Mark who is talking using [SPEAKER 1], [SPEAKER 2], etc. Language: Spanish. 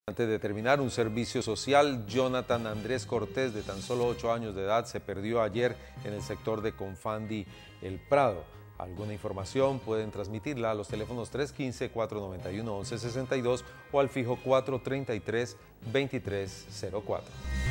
[SPEAKER 1] Antes de terminar, un servicio social, Jonathan Andrés Cortés, de tan solo 8 años de edad, se perdió ayer en el sector de Confandi, El Prado. Alguna información pueden transmitirla a los teléfonos 315-491-1162 o al fijo 433-2304.